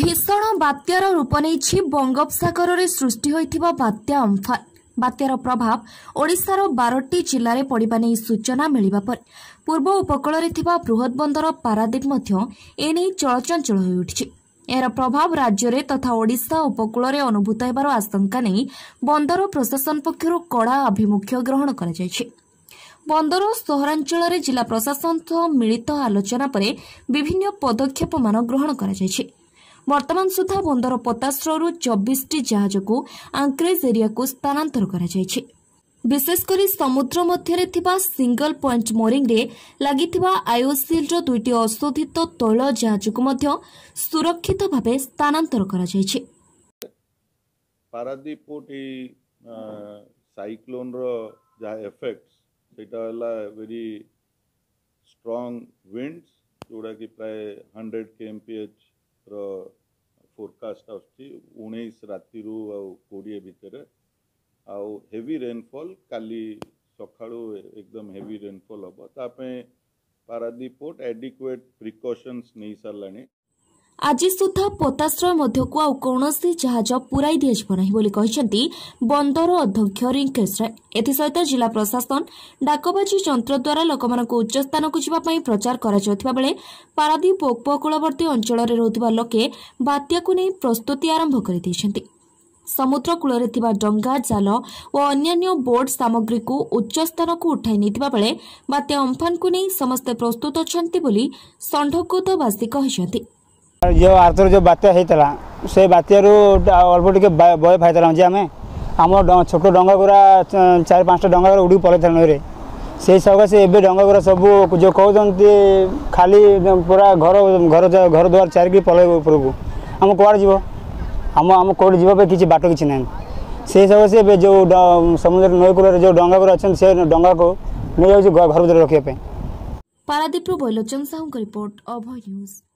भीषण बात्यार रूप नहीं बंगोपसागर में सृष्टि होइथिबा बात्या अम्फान। बात्यार प्रभाव ओडिशार 12टी जिले में पड़िबा नहीं सूचना मिलिबा पर पूर्व उपकूल में थिबा बृहत बंदर पारादीप मध्य एने चलचंचल होई उठिछि। एହାର प्रभाव राज्य में तथा ओडिशा उपकूल में अनुभूत हेबार आशंका नहीं बंदर प्रशासन पक्षर कड़ा आभिमुख्य ग्रहण करा जायछि। बंदर सहरांचल में जिला प्रशासन सह मिलित आलोचना पर विभिन्न पदक्षेप मान ग्रहण करा जायछि। वर्तमान सुधा बंदर 50 24टी जहाज को आंक्रेज एरिया को स्थानांतर करा जायछि। विशेषकर समुद्र मध्य थिबा सिंगल पॉइंट मोरिंग रे लागिथिबा आईओसीएल रो 2टी अशोधित तैल जहाज को मध्य सुरक्षित भावे स्थानांतर करा जायछि। पारादीप पोर्ट साइक्लोन रो जा इफेक्ट्स सेटा हला वेरी स्ट्रांग विंड्स जोड़ा कि प्राय 100 kmph रो फोरकास्ट आछि 19 राति रु आ 20 भितर आउ हेवी रेनफॉल काली सखाळु एकदम हेवी रेनफॉल हम तापे पारादीप पोर्ट एडिक्वेट प्रिकॉशंस नहीं सारलानी। आज सुधा पोताश्रय मध्यकू आउ कौनसी जहाज पुराई दियाजिब नाही बोली कहिसेंती बंदर अध्यक्ष रिंकेश राय। एथिसहित जिला प्रशासन डाकबाजी यंत्र द्वारा लोकमानकु उच्च स्थान को जिबा पई प्रचार करा जाउथिबा बेले पारादीप उपकूलवर्ती अंचल रे रहउथिबा लोके बात्या को नै प्रस्तुति आरंभ करि दैछंती। समुद्र कूल थिबा डंगा जाल और अन्यान्य बोट सामग्री को उच्च स्थान को उठाई निथिबा बेले बात्या अम्फान को नै समस्त प्रस्तुत अछंती बोली संढकोतवासी कहिसेंती। जो आर्थर जो बात्या होता से बात्यारू अल्प टे भय फायदा जे आम आम छोट डंगा गुरा 4-5टा डंगा उड़ी पलैता नई से सकाशे एवं डंगा गुरा सब जो कहते खाली पूरा घर घर घर द्वार चारिकी पलैब उपरकू आम कौड़ जीव आम कौट जीवाई किसी बाट किसी ना से सकाशे जो समुद्र नईकूल जो डंगा गुरा अच्छा से डंगा को नहीं जाऊँ घर भर रखापी। Paradip Bailochan Sahu report Abhay news.